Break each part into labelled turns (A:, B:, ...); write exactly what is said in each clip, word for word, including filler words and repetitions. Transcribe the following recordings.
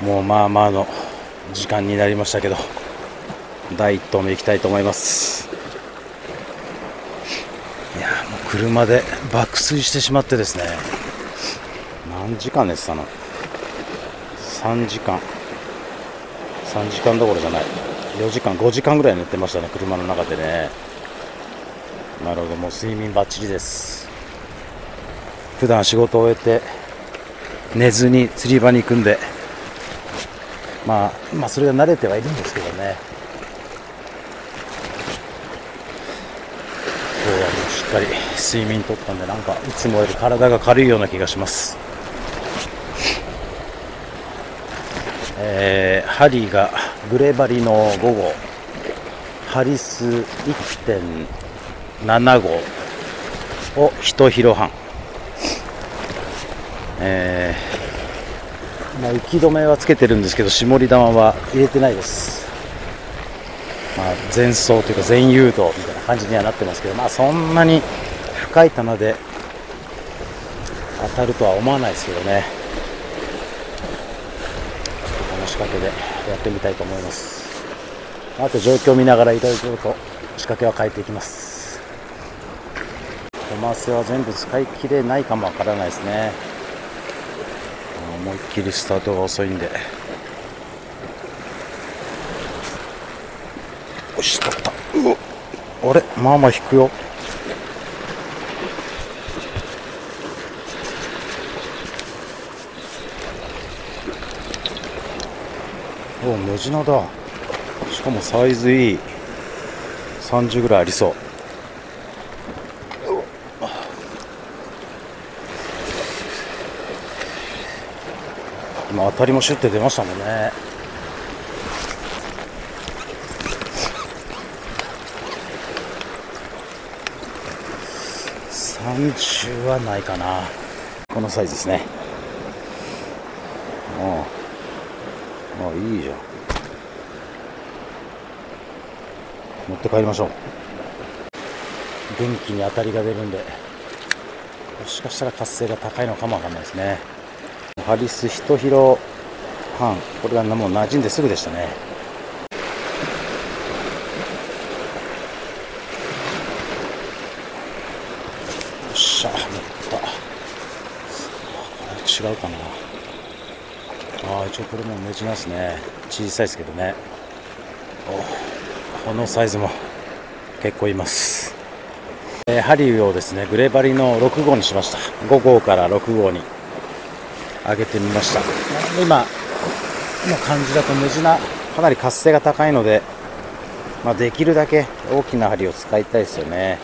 A: もうまあまあの時間になりましたけど、だいいっ投目行きたいと思います。いやもう車で爆睡してしまってですね、何時間寝てたの、さんじかんさんじかんどころじゃない、よじかんごじかんぐらい寝てましたね、車の中でね。なのでもう睡眠バッチリです。普段仕事を終えて寝ずに釣り場に行くんで、まあまあそれが慣れてはいるんですけどね、今日はもうしっかり睡眠とったんで、なんかいつもより体が軽いような気がします。えー、針がグレバリのご号、ハリス いってんなな 号をいちキロはん、えーまあ、息止めはつけてるんですけど、絞り玉は入れてないです。まあ、前走というか前誘導みたいな感じにはなってますけど、まあ、そんなに深い棚で当たるとは思わないですけどね。ちょっとこの仕掛けでやってみたいと思います。あと状況を見ながらいろいろと仕掛けは変えていきます。コマセは全部使い切れないかもわからないですね。思いっきりスタートが遅いんで。よし、取った。うわ、あれ、まあまあ引くよ。お、ムジナだ。しかもサイズいい。さんじゅうぐらいありそう。今当たりもシュッて出ましたもんね。さんじゅうはないかな。このサイズですね。ああ、ああ、いいじゃん。持って帰りましょう。元気に当たりが出るんで、もしかしたら活性が高いのかもわかんないですね。ハリスいちキロはん、これがもう馴染んですぐでしたね。よっしゃ、乗った。これ違うかな。ああ、一応これもメジナですね。小さいですけどね。お、このサイズも結構います。えー、針をですね、グレバリのろく号にしました。ご号からろく号に上げてみました。今の感じだとムジナかなり活性が高いので、まあ、できるだけ大きな針を使いたいですよね。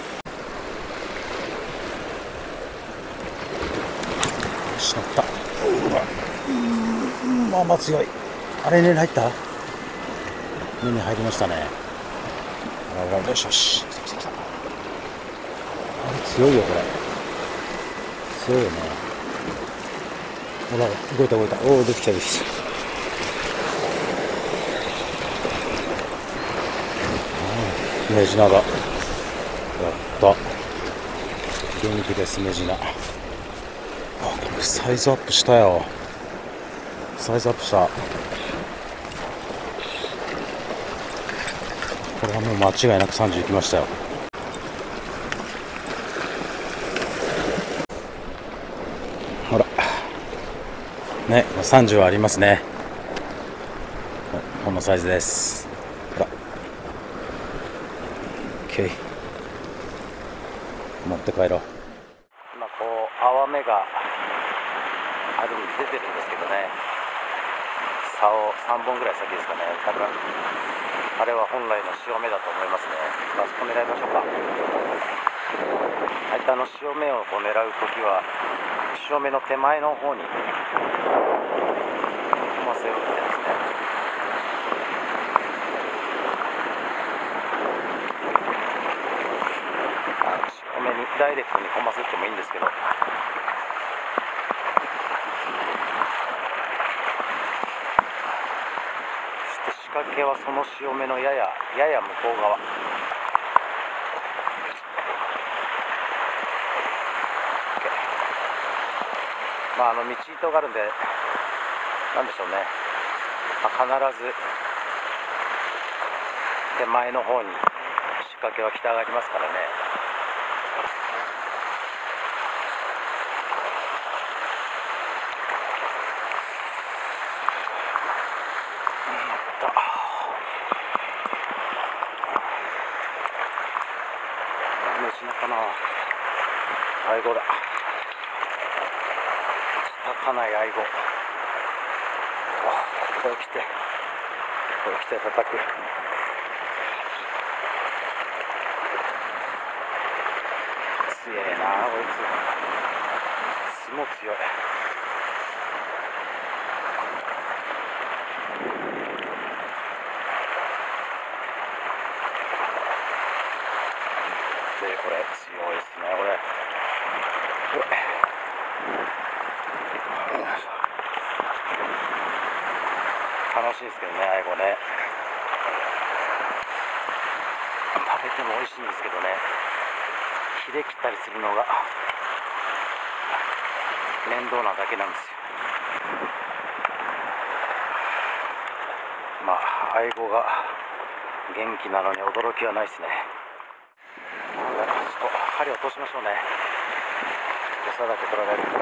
A: しまった。うわ、まあまあ強い。あれ、根に入った？根に入りましたね。あらら、よしよし。来た来た来た。あれ強いよこれ。強いよね。ほら、動いた動いた。おお、出てきた出てきた。メジナだ。やった。元気ですメジナ。あ、これサイズアップしたよ。サイズアップした。これはもう間違いなくさんじゅういきましたよ。ほらね、さんじゅうはありますね。このサイズです。ほら OK、 持って帰ろう。今こう泡目があるんで出てるんですけどね、竿さんぼんぐらい先ですかね。多分あれは本来の潮目だと思いますね。あそこ狙いましょうか。あいたあの潮目をこう狙うときは潮目の手前の方にコマセを打ってですね、潮目にダイレクトにコマセ打ってもいいんですけど、そして仕掛けはその潮目のやややや向こう側。まあ、あの道糸があるんでなんでしょうね、まあ、必ず手前の方に仕掛けは来て上がりますからね。飯なかな、アイゴだ。高ないアイゴ。ここへ来て、ここへ来て叩く。強えなこいつ。すも強い。でこれ強いですねこれ。これ楽しいですけどね、アイゴね。食べても美味しいんですけどね、火で切ったりするのが面倒なだけなんですよ。まあアイゴが元気なのに驚きはないですね。ちょっと針を通しましょうね。餌だけ取られる。よっ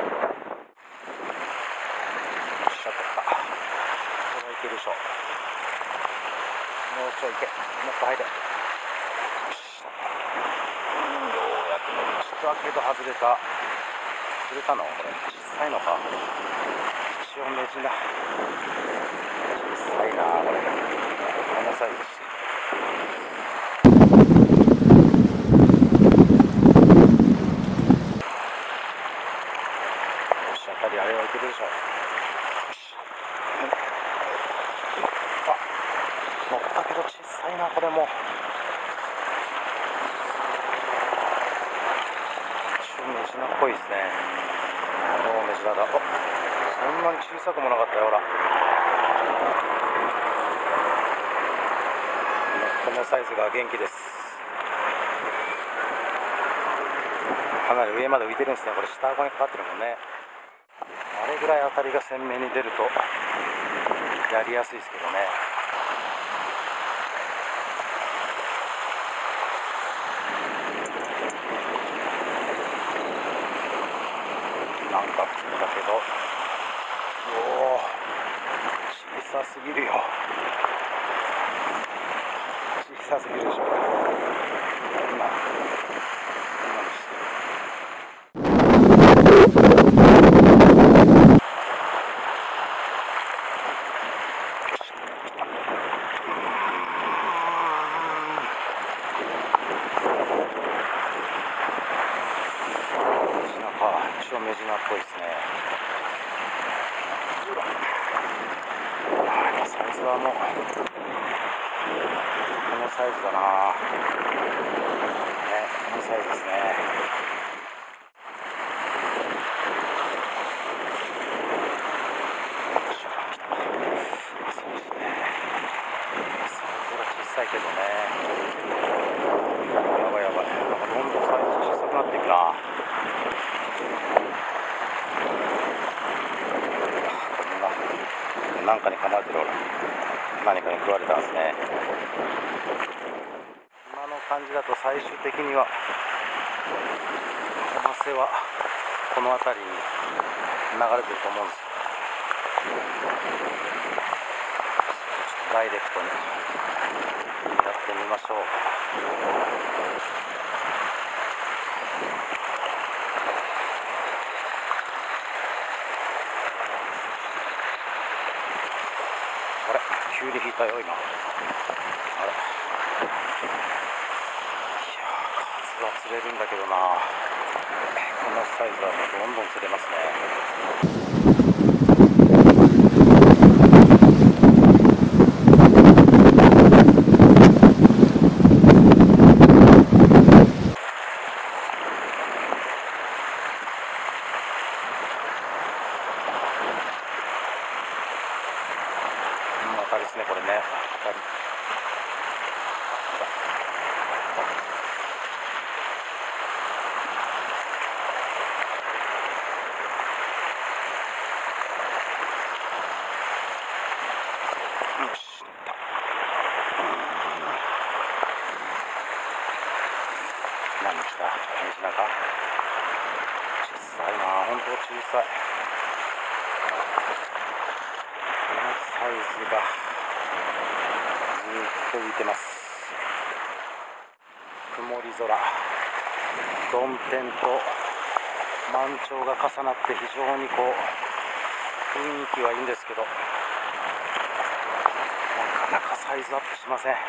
A: しゃ、取った。これはいけるでしょ。もうちょいいけ、もっと入れ。ようやく伸びました。けど外れた。外れたのこれ小さいのか。一応メジナ小さいなこれ。このサイズです。あれはいけるでしょう。あ、乗ったけど小さいなこれも。一応メジナっぽいですね。おおメジナだ。あ、そんなに小さくもなかったよほら。このサイズが元気です。かなり上まで浮いてるんですね。これ下顎にかかってるもんね。あれぐらい当たりが鮮明に出るとやりやすいですけどね。なんか食ったけど、おお小さすぎるよ。小さすぎるでしょ。今今のしてる。一応メジナっぽいですね。ああ、サイズはもうこのサイズだな。ね、このサイズですね。そうですね。サイズが小さいけどね。やばいやばい。なんかどんどんサイズ小さくなっていくな。なんかに噛まれてる。俺何かに食われたんですね。今の感じだと最終的にはマセはこの辺りに流れてると思うんですよ。ちょっとダイレクトにやってみましょう。あれ急に引いたよ今。あれいやー数は釣れるんだけどな。このサイズはもうどんどん釣れますね。当たりですねこれね。当たり。 ズがずっと浮いてます。曇り空、曇天と満潮が重なって非常にこう雰囲気はいいんですけど、なかなかサイズアップしません。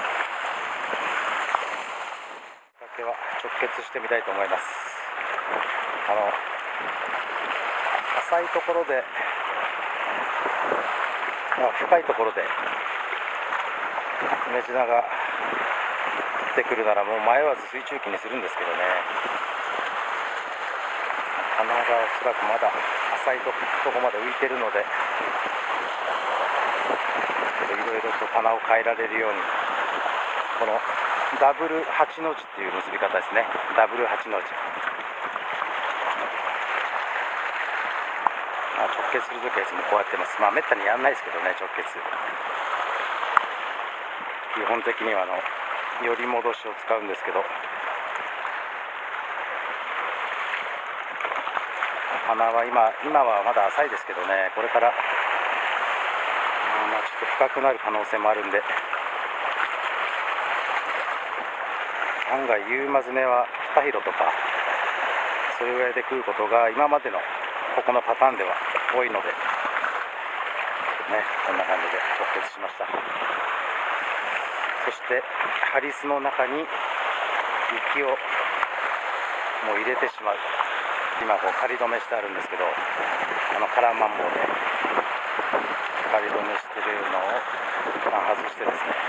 A: だけは直結してみたいと思います。あの浅いところで、まあ、深いところでメジナが降ってくるならもう迷わず水中機にするんですけどね、鼻がおそらくまだ浅いとこまで浮いてるので、いろいろと棚を変えられるように、このダブルはちの字っていう結び方ですね。ダブルはちの字、まあ、直結するときはいつもこうやってます。まあめったにやんないですけどね、直結。基本的にはあの寄り戻しを使うんですけど、鼻は今今はまだ浅いですけどね、これから、まあ、ちょっと深くなる可能性もあるんで、案外ユーマズメはにヒロとかそれぐらいで食うことが今までのここのパターンでは多いのでね、こんな感じで直結しました。そしてハリスの中に雪をもう入れてしまう。今こう仮止めしてあるんですけど、あのカラーマンボウで仮止めしてるのを一旦外してですね、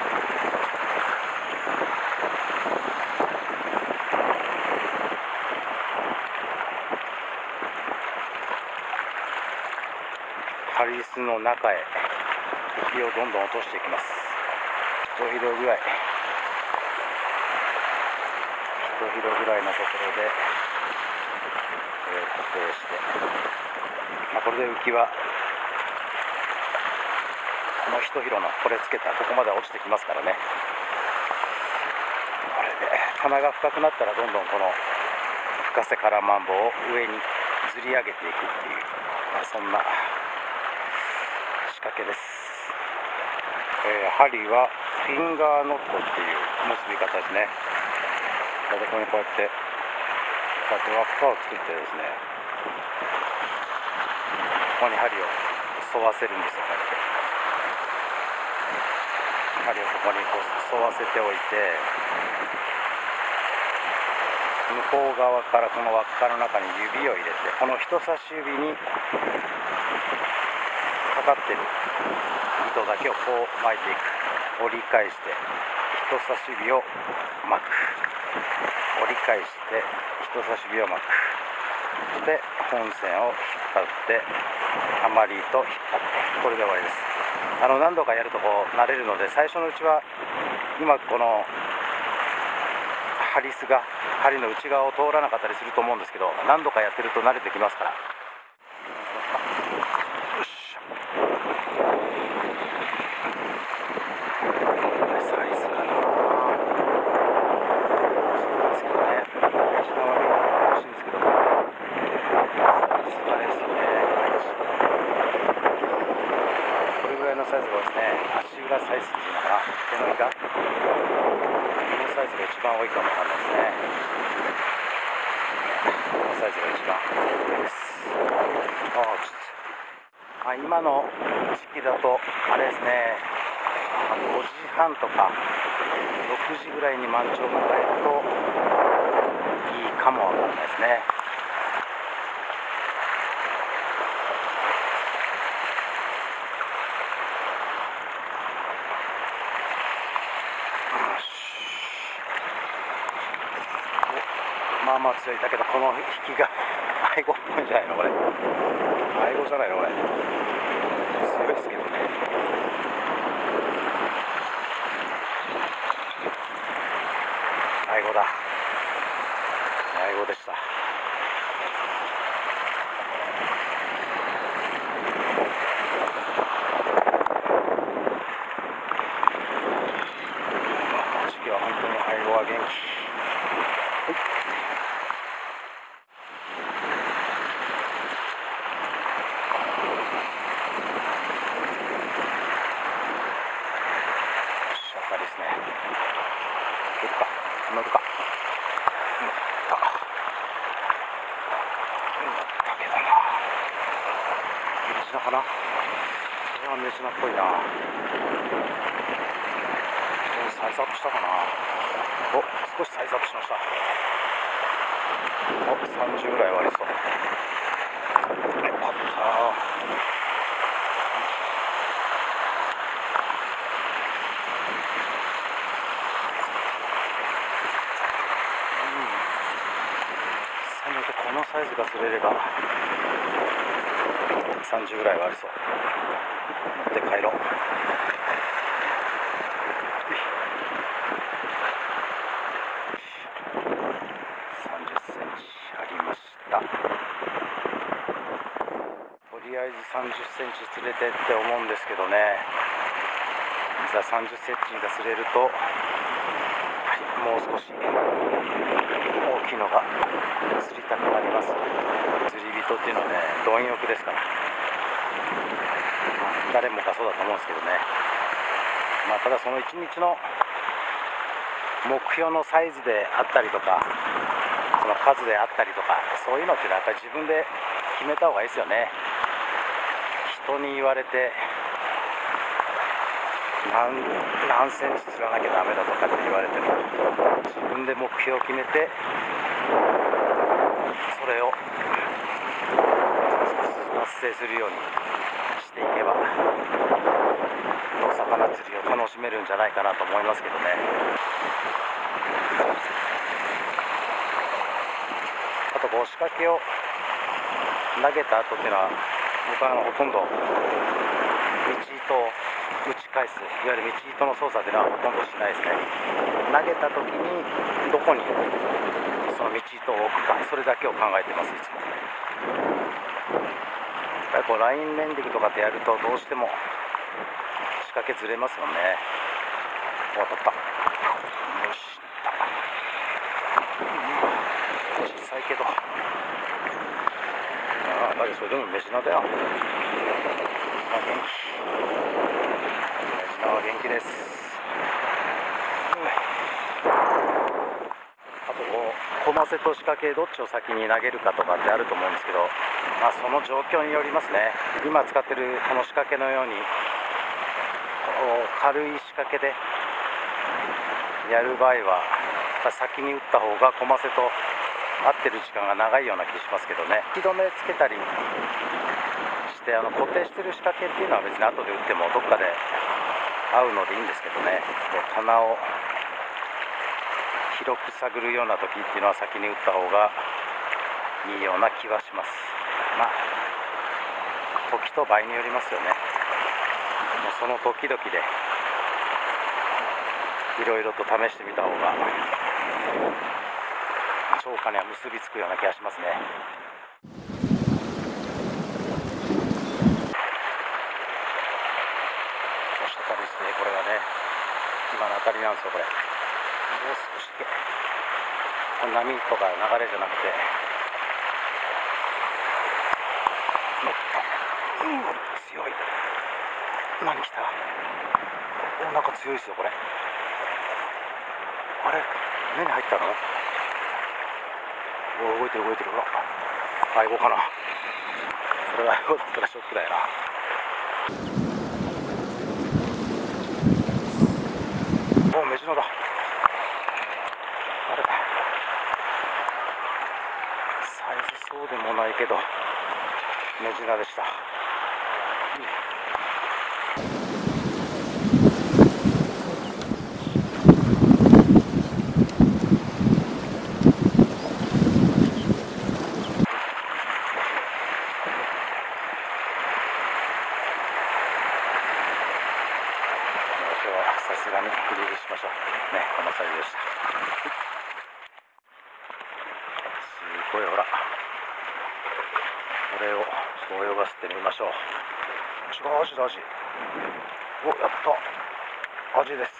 A: ハリスの中へ雪をどんどん落としていきます。一広ぐらい一広ぐらいのところで、えー、固定して、まあ、これで浮きはこの一広のこれつけたらここまで落ちてきますからね。これで棚が深くなったらどんどんこの深瀬カラーマンボウを上にずり上げていくっていう、まあ、そんな仕掛けです。えー、針はフィンガーノットっていう結び方ですね。でここにこうやってこうやって輪っかを作ってですね、ここに針を沿わせるんですよ。こうやって針をここにこう沿わせておいて、向こう側からこの輪っかの中に指を入れて、この人差し指にかかってる糸だけをこう巻いていく。折り返して人差し指を巻く、折り返して人差し指を巻く。そして本線を引っ張ってハマリと引っ張って、これで終わりです。あの何度かやるとこう慣れるので、最初のうちは今このハリスが針の内側を通らなかったりすると思うんですけど、何度かやってると慣れてきますから。サイズがですね、足裏サイズっていうのかな、手のひら、このサイズが一番多いかもわかんないですね。このサイズが一番多いです。ああ、ちょっと、まあ、今の時期だとあれですね、ごじはんとかろくじぐらいに満潮を迎えるといいかもわかんないですね。まあまあ強い。だけどこの引きがアイゴっぽいんじゃないのこれ。アイゴじゃないのこれ。強いですけどね。アイゴだ。アイゴでした。この時期は本当にアイゴは元気。はい、 ナかな。これはメジナっぽいな。サイズアップしたかな。お、少しサイズアップしました。お、さんじゅうぐらいはありそう。よかった。このサイズが釣れればさんじゅうぐらいはありそう。持って帰ろう。さんじゅっセンチありました。とりあえずさんじゅっセンチ釣れてって思うんですけどね、いざさんじゅっセンチが釣れると、はい、もう少し大きいのが釣りたくなります。釣り人っていうのはね、貪欲ですから、誰もがそうだと思うんですけどね。まあ、ただそのいちにちの目標のサイズであったりとか、その数であったりとか、そういうのっていうのはやっぱり自分で決めた方がいいですよね。人に言われて何, 何センチ釣らなきゃダメだとかって言われても、自分で目標を決めてそれを達成するようにしていけば、お魚釣りを楽しめるんじゃないかなと思いますけどね。あとこう仕掛けを投げた後っていうのは、僕はあのほとんど道糸を打ち返す、いわゆる道糸の操作というのはほとんどしないですね。投げた時にどこにその道糸を置くか、それだけを考えてます、いつも。やっぱりこうラインレンディングとかってやるとどうしても仕掛けずれますもんね。お、当たった。よし、小さいけど、ああ、だけどそれでもメジナだよ。あ、元気。メジナは元気です。あとこうコマセと仕掛けどっちを先に投げるかとかってあると思うんですけど、まあ、その状況によりますね。今使ってるこの仕掛けのように軽い仕掛けでやる場合は先に打った方がコマセと合ってる時間が長いような気がしますけどね。引き止めつけたりしてあの固定してる仕掛けっていうのは別に後で打ってもどっかで合うのでいいんですけどね。棚を広く探るような時っていうのは先に打った方がいいような気はします。まあ時と場合によりますよね。もうその時々でいろいろと試してみた方が超過には結びつくような気がしますね。そしたですね、これはね、今の当たりなんですよ。これもう少しで波とか流れじゃなくて、うん、強い。何来た。お、なんか強いですよこれ。あれ、目に入ったの。お、動いてる動いてる。相棒かな。これが相棒だったらショックだよな。お、メジナだ。あれ、サイズそうでもないけどメジナでした。さすがに振り入れしましょうね。このサイズでした。すごい、ほらこれをそう泳がせてみましょう。違う、アジだ、アジ。お、やった、アジです。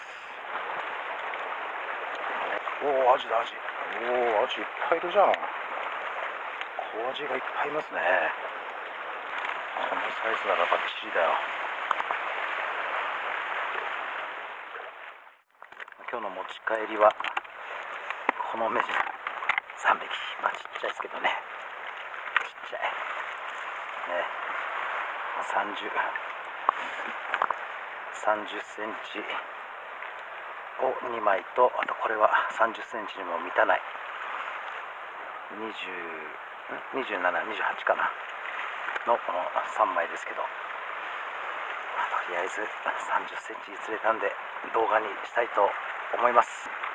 A: おお、アジだ、アジ。おお、アジいっぱいいるじゃん。小アジがいっぱいいますね。このサイズならバッチリだよ。今日の持ち帰りはこのメジナさんびき、まあちっちゃいですけどね、ちっちゃいね。 さんじゅう、さんじゅっセンチをにまいと、あとこれはさんじゅっセンチにも満たないにじゅう、にじゅうなな、にじゅうはちかなのこのさんまいですけど、とりあえずさんじゅっセンチ釣れたんで動画にしたいと思います。